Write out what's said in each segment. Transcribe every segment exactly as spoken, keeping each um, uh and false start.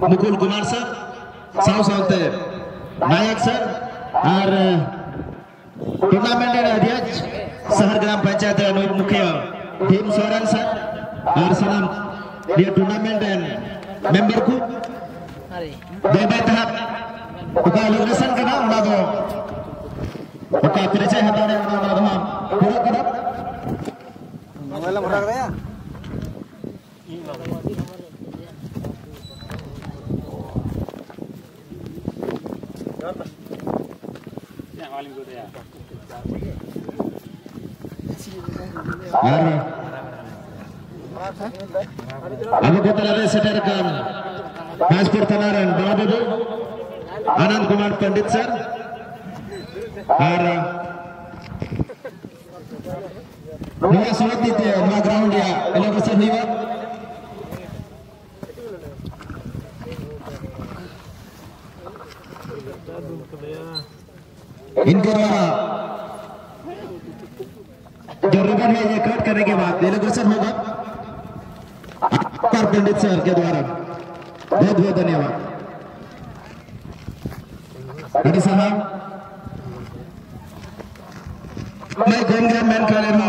Mukul Kumar sir साउ साउते नायक sir और tournament अध्यक्ष शहर ग्राम पंचायत मुख्य भीम सोरेन सर और सलाम ये टूर्नामेंट मेंबर को बेबे तहत उका इलुस्ट्रेशन करना उना दो उका परिचय हटाने उना दो हम पूरा करा मोबाइल में रख दिया अभी को तरह सेटर काम काजपुर तनारन बाबू आनंद कुमार पंडित सर और नया स्वागत देते हैं नया ग्राउंड या इलेक्ट्रिशन हुई बात इनके द्वारा जो रिबन है ये कट करने के बाद इलेक्ट्रिशन होगा पंडित सर के द्वारा बहुत बहुत धन्यवाद साहब मैं गेम गेम मैन खेले हूँ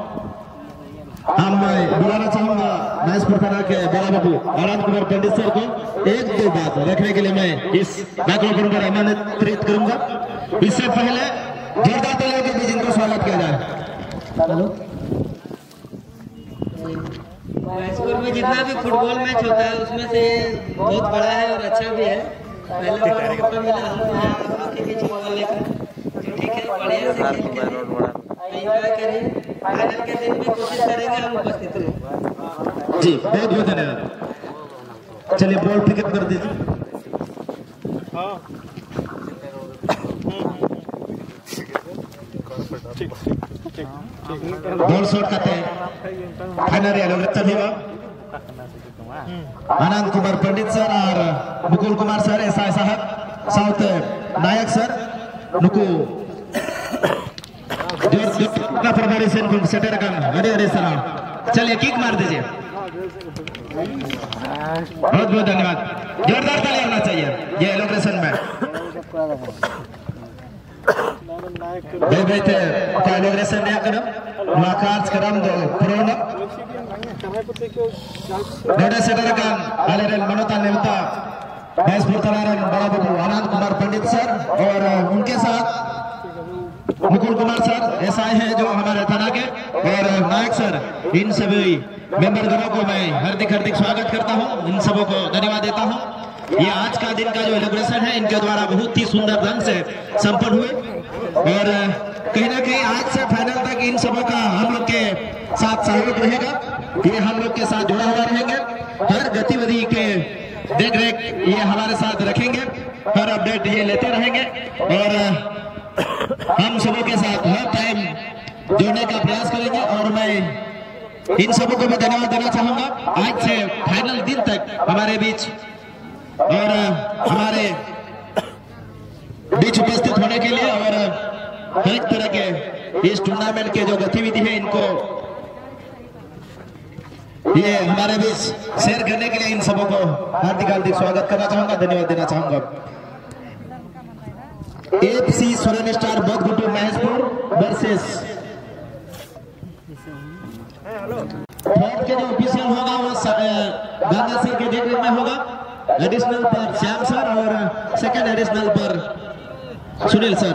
हम मैं बुलाना चाहूंगा महेशपुर थाना के बड़ा बाबू आनंद कुमार पंडित सर को एक दो बात रखने के लिए मैं इस माइक्रोफोन पर आमंत्रित करूंगा। इससे पहले जोरदार तालियों के बीच इनको स्वागत किया जाए। महेशपुर में जितना भी फुटबॉल मैच होता है उसमें से बहुत बड़ा है और अच्छा भी है। पहले बार मौका मिला हम लोग के बीच बॉल लेकर ठीक है बढ़िया से एंजॉय करें। फाइनल के दिन भी कोशिश करेंगे हम उपस्थित रहें। जी बहुत बहुत धन्यवाद। चलिए बॉल पिकअप कर दीजिए। बॉल शॉट करते हैं फाइनल होगा आनंद कुमार पंडित सर और Mukul Kumar sir S I साहब साउथ नायक सर नुकु प्रभारी से सेटर का अरे अरे सर चलिए किक मार दीजिए। बहुत बहुत धन्यवाद। जोरदार ताली होना चाहिए ये इलॉग्रेशन में बेबे थे का इलॉग्रेशन ने करम वाकार्स करम दो प्रोन नोडे सेटर का आलेरन मनोता नेवता महेशपुर तनारन बड़ा बाबू आनंद कुमार पंडित सर और उनके साथ मुकुल कुमार सर ऐसा है जो हमारे थाना के और नायक सर इन सभी मेंबर गणों को मैं हार्दिक हार्दिक स्वागत करता हूं। इन सबों को धन्यवाद देता हूं। ये आज का दिन का जो इलॉग्रेशन है इनके द्वारा बहुत ही सुंदर ढंग से संपन्न हुए और कहीं ना कहीं आज से फाइनल तक इन सबों का हम लोग के साथ सहयोग रहेगा। ये हम लोग के साथ जुड़ा हुआ रहेंगे। हर गतिविधि के देख रेख ये हमारे साथ रखेंगे। हर अपडेट ये लेते रहेंगे और हम सबों के साथ हर टाइम जुड़ने का प्रयास करेंगे और मैं इन सबों को भी धन्यवाद देना चाहूंगा आज से फाइनल दिन तक हमारे बीच और हमारे बीच उपस्थित होने के लिए और हर एक तरह के इस टूर्नामेंट के जो गतिविधि है इनको ये हमारे बीच शेयर करने के लिए इन सबों को हार्दिक हार्दिक स्वागत करना चाहूंगा, धन्यवाद देना चाहूंगा। FC Soren star Badgutu Maheshpur versus third के जो ऑफिशियल होगा वो गांधी सर के देख में होगा। एडिशनल पर श्याम सर और सेकंड एडिशनल पर सुनील सर।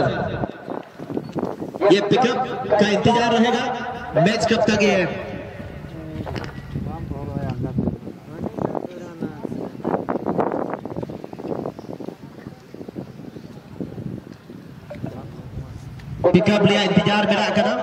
ये पिकअप का इंतजार रहेगा। मैच कब तक ये पिकअप लिया इंतजार मेरा करा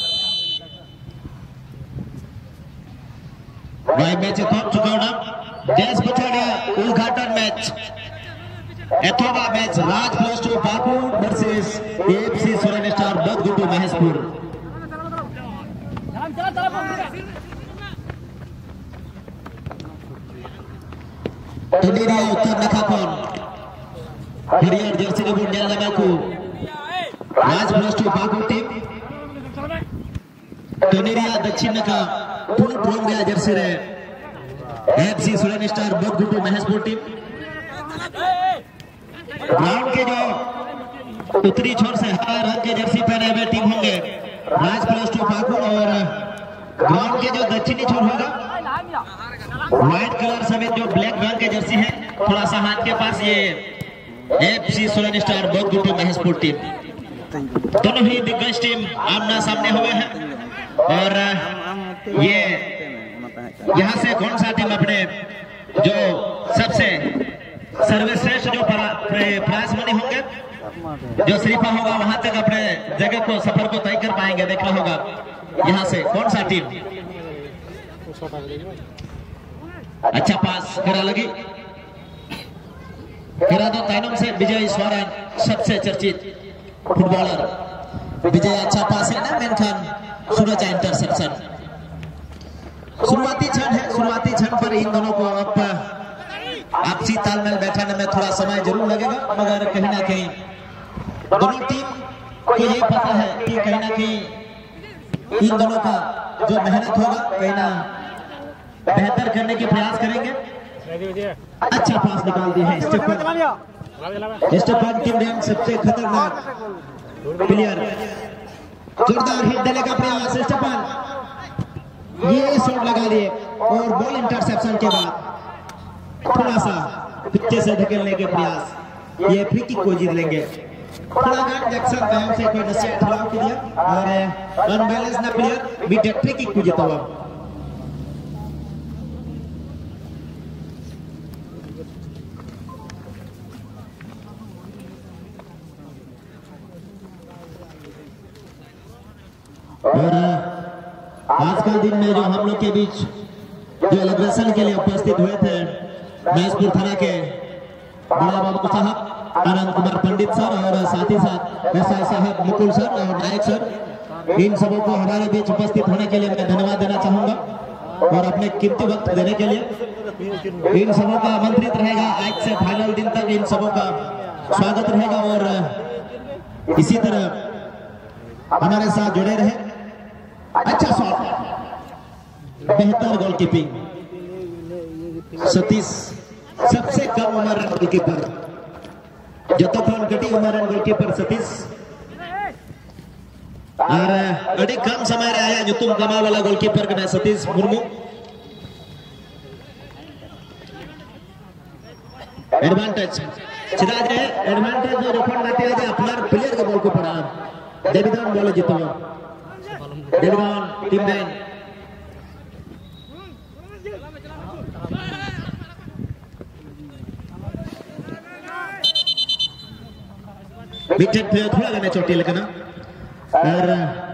वह मैच थोप चुका होना। देश पछाड़िया उद्घाटन मैच एथोबा match Raj plus two Bapu versus FC Soren star Badgutu Maheshpur. India उत्तर नखापन हरियर जर्सी रिबन नेल लगाकू Raj plus two Bapu team कनेरिया दक्षिण नखा पूर्ण प्रोम गया जर्सी रे FC Soren star Badgutu Maheshpur team ground के जो उत्तरी छोर से हरा रंग के जर्सी पहने हुए टीम होंगे राज प्लस टू पाकुड़, और ग्राउंड के जो दक्षिणी छोर होगा व्हाइट कलर समेत जो ब्लैक रंग के जर्सी है थोड़ा सा हाथ के पास, ये FC Solan star Badgutu Maheshpur team. दोनों ही दिग्गज टीम आमना सामने हुए हैं, और ये यहाँ से कौन सा टीम अपने जो सबसे सर्वश्रेष्ठ जो प्राइज मनी होंगे जो शरीफा होगा वहां तक अपने जगह को सफर को तय कर पाएंगे। देखना होगा यहाँ से कौन सा टीम अच्छा पास करा लगी करा दो ताइनम से विजय स्वरान सबसे चर्चित फुटबॉलर विजय अच्छा पास है ना, मेनखान सूरज इंटरसेप्शन। शुरुआती क्षण है, शुरुआती क्षण पर इन दोनों को अब आपसी तालमेल बैठाने में थोड़ा समय जरूर लगेगा, मगर कहीं ना कहीं दोनों टीम को ये पता है कि कहीं ना कहीं इन दोनों का जो मेहनत होगा कहीं ना बेहतर करने के प्रयास करेंगे। अच्छा पास निकाल दिया है स्टेफन, स्टेफन टीम रैंक सबसे खतरनाक प्लेयर, जोरदार हिट देने का प्रयास स्टेफन, ये शॉट लगा दिए और बॉल इंटरसेप्शन के बाद थोड़ा सा पीछे से धकेलने के प्रयास, ये फ्री किक को जीत लेंगे। थोड़ा गार्ड जैक्सन बैम से कोई नसीहत खिलाफ किया और अनबैलेंस ना प्लेयर भी फ्री किक को जीता हुआ। और आज का दिन में जो हम लोग के बीच जो एलिब्रेशन के लिए उपस्थित हुए थे महेशपुर थाना के बड़ा बाबू साहब आनंद कुमार पंडित सर और साथ ही साथ एसआई साहब मुकुल सर और नायक सर, इन सबों को हमारे बीच उपस्थित होने के लिए मैं धन्यवाद देना चाहूंगा और अपने कीमती वक्त देने के लिए। इन सबों का आमंत्रित रहेगा आज से फाइनल दिन तक, इन सबों का स्वागत रहेगा और इसी तरह हमारे साथ जुड़े रहे। अच्छा शॉट, बेहतर गोलकीपिंग, सतीश सबसे कम उम्र गोलकीपर, जतोखन कटी उम्र गोलकीपर सतीश, और अड़ी कम समय रे आया जुतुम कमा वाला गोलकीपर कने सतीश मुर्मू। एडवांटेज चिराज रे एडवांटेज जो जोखन गाते है अपनार प्लेयर के बॉल को पड़ा डेविडन बॉल जीतो डेविडन टीम बैन विकेट प्लेयर थोड़ा गाने चोटी लेकिन और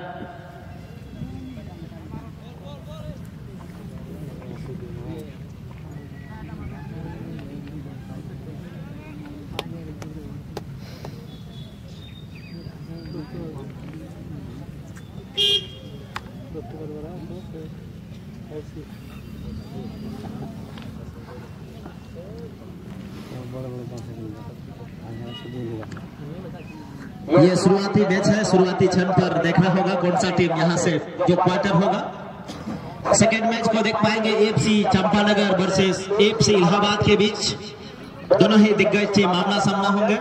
ये शुरुआती मैच है, शुरुआती क्षण पर देखना होगा कौन सा टीम यहां से जो क्वार्टर होगा। सेकेंड मैच को देख पाएंगे FC Champanagar versus FC Allahabad के बीच, दोनों ही दिग्गज टीम आमना सामना होंगे।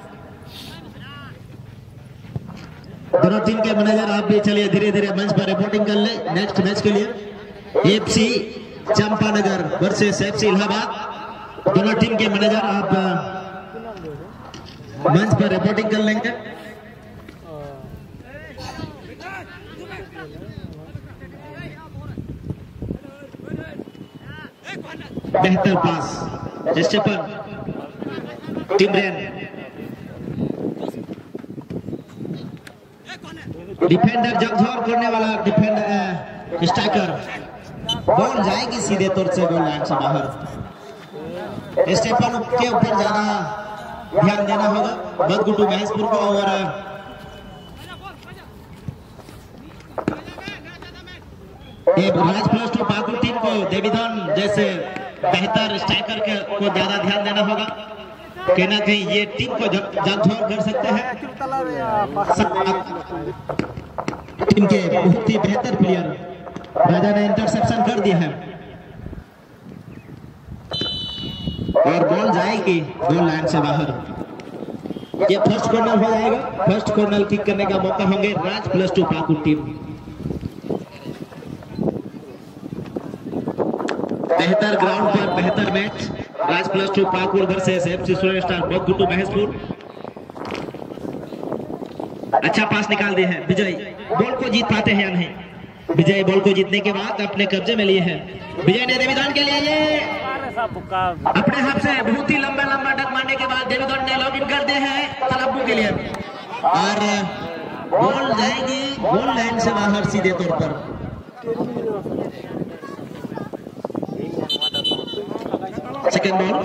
दोनों टीम के मैनेजर आप भी चलिए धीरे धीरे मंच पर रिपोर्टिंग कर ले नेक्स्ट मैच के लिए। FC Champanagar versus FC Allahabad, दोनों टीम के मैनेजर आप मंच पर रिपोर्टिंग कर लेंगे। बेहतर पास स्टेफन टिमरेन, डिफेंडर जगझोर करने वाला डिफेंडर स्ट्राइकर, बॉल जाएगी सीधे तौर से गोल लाइन से बाहर। स्टेफन के ऊपर ज्यादा ध्यान देना होगा बदगुटू महेशपुर को, और Raj plus two Pakur team को देवीधन जैसे बेहतर स्ट्राइकर के को ज्यादा ध्यान देना होगा। कहीं ना कहीं ये टीम को जगझोर कर सकते हैं। टीम के बहुत ही बेहतर प्लेयर राजा ने इंटरसेप्शन कर दिया है। और बॉल जाएगी गोल लाइन से बाहर। ये फर्स्ट कॉर्नर हो जाएगा। फर्स्ट कॉर्नर किक करने का मौका होंगे Raj plus two Pakur team. बेहतर ग्राउंड पर बेहतर match Raj plus two Pakur versus FC super star Badgutu Maheshpur. अच्छा पास निकाल दिए हैं विजय, बॉल को जीत पाते हैं या नहीं? विजय बॉल को जीतने के बाद अपने कब्जे में लिए हैं। विजय ने देवीदान के लिए ये अपने हाथ से बहुत ही लंबा लंबा डक मारने के बाद देवीदान ने लॉग इन कर दिए हैं तलब्बू के लिए और बॉल जाएगी गोल लाइन से बाहर सीधे तौर पर। सेकेंड बॉल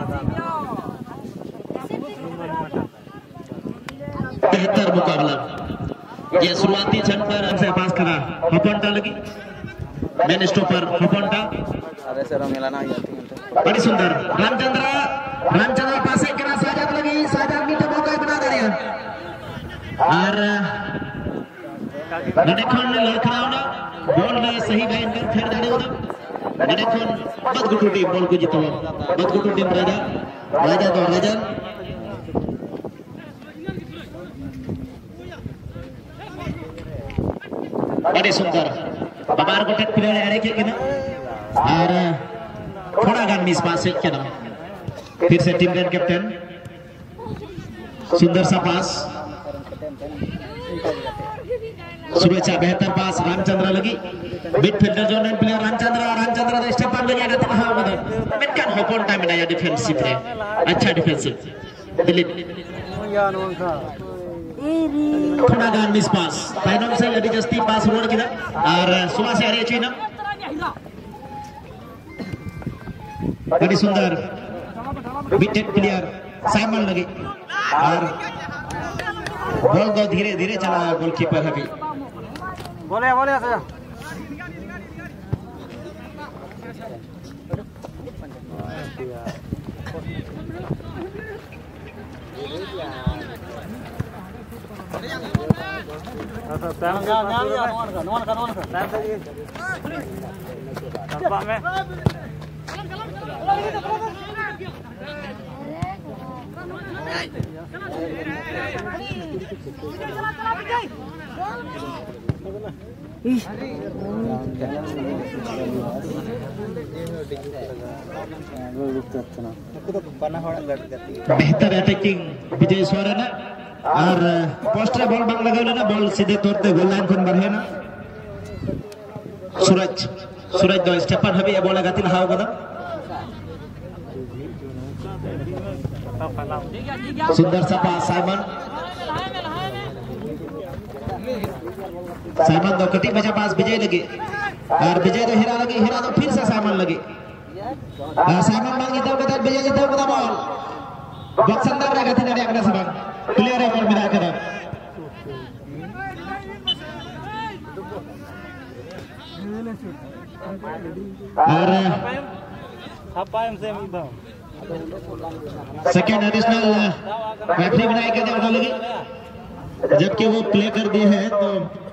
बेहतर मुकाबला। ये शुरुआती क्षण पर हमसे पास करा हपंटा लगी मैन स्टॉपर हपंटा बड़ी सुंदर रामचंद्र रामचंद्र पास एक करा साजाद लगी साजाद मीठा मौका बना दे और गणेखन लड़खड़ावना बॉल में सही लाइन पर फेर जाने उधर गणेखन बदगुटू टीम बॉल को जीतवा बदगुटू टीम राजा राजा तो राजा बड़ी सुंदर बाबार को टक प्लेयर आ रहे के ना और थोड़ा गान मिस पास है क्या ना फिर से टीम रन कैप्टन सुंदर सा पास शुभेच्छा बेहतर पास रामचंद्र लगी मिडफील्डर जो नन प्लेयर रामचंद्र रामचंद्र ने स्टेप पर लगा देता है उधर मिडकन होपन टाइम में आया डिफेंसिव रे अच्छा डिफेंसिव दिलीप थोड़ा गान मिस पास फाइनल से यदि जस्ती पास रोड की और सुबह से आ रही है चीना बड़ी सुंदर विकेट प्लेयर साइमन लगी और बॉल तो धीरे धीरे चला गोलकीपर अभी बोले बोले बेहतर अटैकिंग विजय सोरेन और पोस्टर बॉल बांग लगा ना बॉल सीधे तौर पे गोल लाइन खन बढ़े ना सूरज सूरज दो स्टेपर हबी ए बॉल लगाती हाव गदा सुंदर सा पास साइमन साइमन दो कटी बचा पास विजय लगे और विजय तो हीरा लगी हीरा तो फिर से साइमन लगे साइमन मांगी तो कदा विजय जीतो कदा बॉल बॉक्स अंदर रहेगा थी नड़े अगला सबक क्लियर है बॉल मिला कर और सेकेंड एडिशनल रेफरी बनाए के दे लगी जबकि वो प्ले कर दिए हैं तो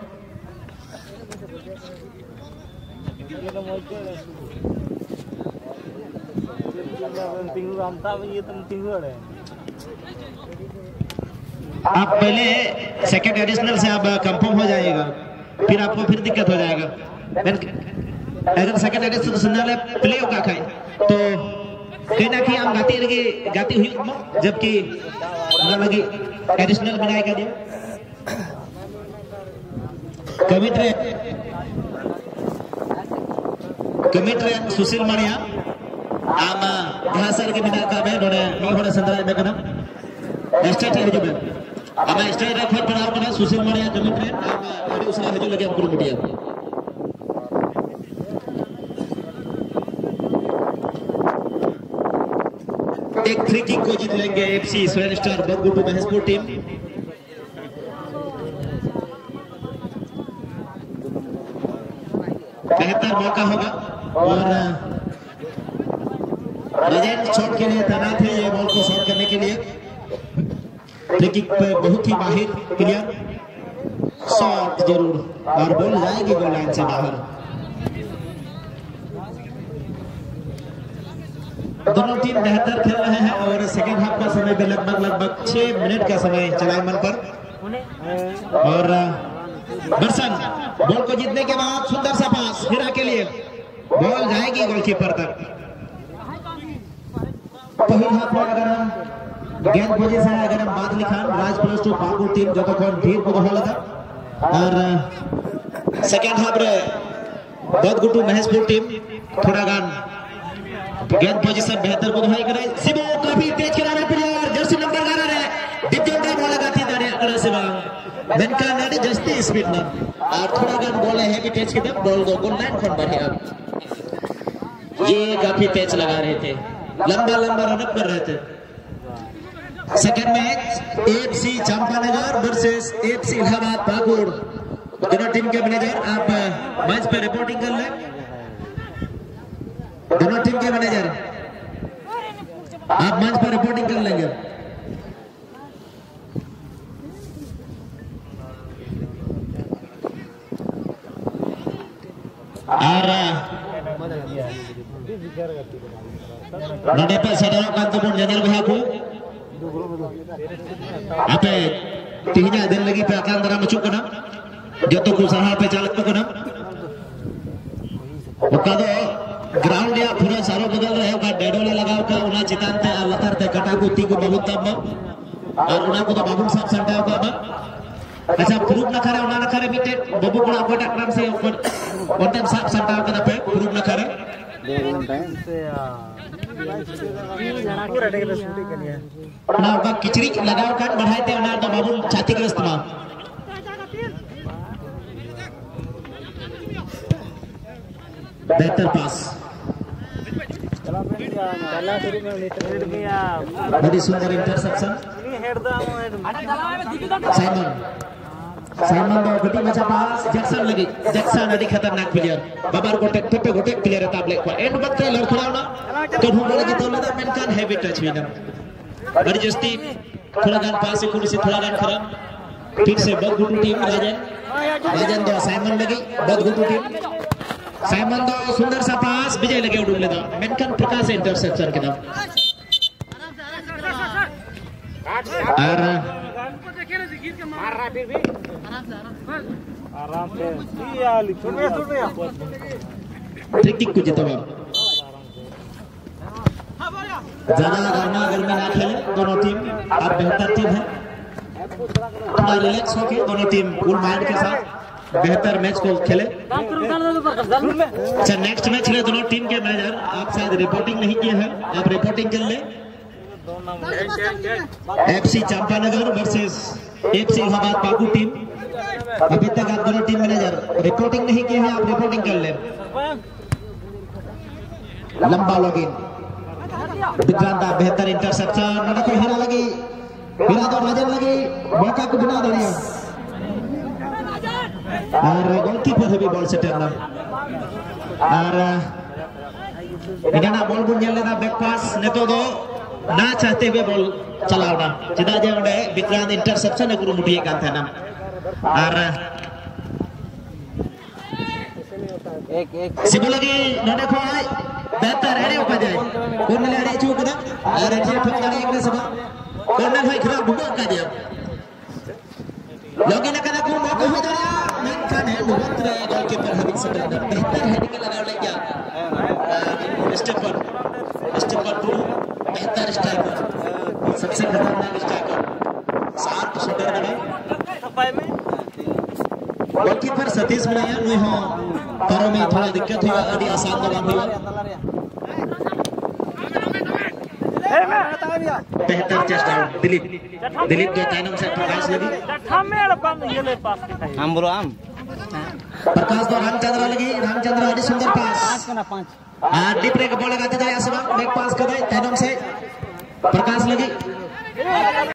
आप पहले सेकेंड एडिशनल से आप कंफर्म हो जाएगा फिर आपको फिर दिक्कत हो जाएगा अगर सेकेंड एडिशनल प्ले होगा खाए तो कहीं ना कहीं हम गाती लगी गाती हुई जबकि न लगी एडिशनल बनाए कर दिया कमिट्रे कमिट्रे सुशील मणिया आम जहां सर के बिना का मैं नोडे मी होने संदर्भ में करना स्टेट है जो मैं आम स्टेट रे फिर बनाओ करना सुशील मणिया कमिट्रे आम अभी उसने हजू लगे हमको मीडिया एक फ्री किक को जीत लेंगे FC super star Badgutu Maheshpur team बेहतर मौका होगा और लेजेंड शॉट के लिए तैनात है ये बॉल को शॉट करने के लिए फ्री किक पे बहुत ही माहिर प्लेयर शॉट जरूर और बॉल जाएगी गोल लाइन से बाहर दोनों टीम बेहतर खेल रहे हैं और सेकेंड हाफ का समय भी लगभग लगभग छह मिनट का समय चला मन पर। और बरसन बॉल को जीतने के बाद सुंदर सा पास हीरा के लिए, बॉल जाएगी गोलकीपर तक। पहले हाफ में अगर हम गेंद पोजीशन अगर हम बात लिखा Raj plus two Bagu team जो तो ढेर को दो लगा और सेकेंड हाफ रे बहुत गुटू महेशपुर टीम थोड़ा गान गेंद पोजीशन बेहतर को दोहाई करे। सिबो काफी तेज खिलाड़ी प्लेयर जर्सी नंबर ग्यारह रे दिव्यांग बॉल लगाती दाड़े अकड़ा से बांग बेनका नाडी जस्ती स्पीड ना और थोड़ा गान बॉल है कि तेज के बॉल को गोल लाइन खोल बढ़े। अब ये काफी तेज लगा रहे थे, लंबा लंबा रन कर रहे थे। Second match FC Champanagar versus FC Allahabad Pakur. दोनों टीम के मैनेजर आप मैच पे रिपोर्टिंग कर ले। दोनों टीम के मैनेजर आप मैच पर रिपोर्टिंग कर लेंगे। और नडे पे सदर कांतपुर जनरल भैया को आपे तीन दिन लगी पे आकान दरा मचुक कना जो तो कुछ सहा पे चालक कना ओका दो ग्राउंड या पूरा सारो बदल रहे ओका डेडोला लगाव का उना चितान ते लतार ते कटा को ती को बहुत तब और उना को तो बाबू साहब संटाव का बा अच्छा प्रूफ ना करे उना ना करे मिटे बाबू को कोटा क्रम से ऊपर कोटम साहब संटाव का पे प्रूफ ना करे ना ओका किचरी लगाव का बढ़ाए ते उना तो बाबू छाती ग्रस्त मा बेहतर पास बड़ी सुंदर इंटरसेप्शन साइमन साइमन दो गटी मचा पास जैक्सन लगी जैक्सन अड़ी खतरनाक प्लेयर बाबर को टेक पे गोटे प्लेयर ताबले को एंड बत के लड़ खड़ा ना तो हम लगे तो लगा मेनकान हैवी टच हुई ना बड़ी जस्ती थोड़ा गान पास से कुछ से थोड़ा गान खराब फिर से बहुत गुड टीम राजन राजन दो साइमन लगी बहुत गुड टीम साइमन दो सुंदर सा पास विजय लगे उड़ लेदा मेनकान प्रकाश इंटरसेप्शन के नाम और मार रहा फिर भी आराम से ये लिखो में सुन रहा ट्रिक को जितवा ज्यादा गर्मा गर्मी ना खेले दोनों टीम आप बेहतर टीम है थोड़ा रिलैक्स होके दोनों टीम कूल माइंड के साथ बेहतर मैच को खेले। अच्छा नेक्स्ट मैच है दोनों टीम के मैनेजर आप शायद रिपोर्टिंग नहीं किए हैं आप रिपोर्टिंग कर ले। FC Champanagar versus FC Allahabad Pakur team अभी तक आप दोनों टीम मैनेजर रिपोर्टिंग नहीं किए हैं आप रिपोर्टिंग कर ले। लंबा लॉगिन विक्रांता बेहतर इंटरसेप्शन ना कोई हीरा लगी हीरा तो राजन लगी मौका को बिना दड़िया और गोलकीपर भी बॉल से टर्न और इन्हें बॉल बुन जेल लेना बैक पास ने तो दो ना चाहते हुए बॉल चलावना चिदा जे ओंडे विक्रांत इंटरसेप्शन ने गुरुमुटिए कान थे ना और एक एक सिबो लगी नडे खोय बेहतर एड़े ओका जाए कोन ले एड़े चूक ना और जे ठोकाड़ी एक ने सबा कोन भाई खरा बुबो का दिया लोगे ना कदा को मौका हो जाया मेनकान है बहुत रे गोलकीपर हबीब से बेहतर हेडिंग लगा ले क्या स्टेपर स्टेपर टू बेहतर स्ट्राइकर सबसे खतरनाक स्ट्राइकर सात शूटर लगा गोलकीपर सतीश बनाया नहीं हो पैरों में थोड़ा दिक्कत हुआ अभी आसान दबाव हुआ बेहतर चेस्ट आउट दिलीप दिलीप जो ताइनम से प्रकाश लगी हम ब्रो हम प्रकाश तो रामचंद्र लगी रामचंद्र अड़ी सुंदर पास पांच डीप रे के बॉल लगाते जाए आसमान बैक पास कर दे ताइनम से प्रकाश लगी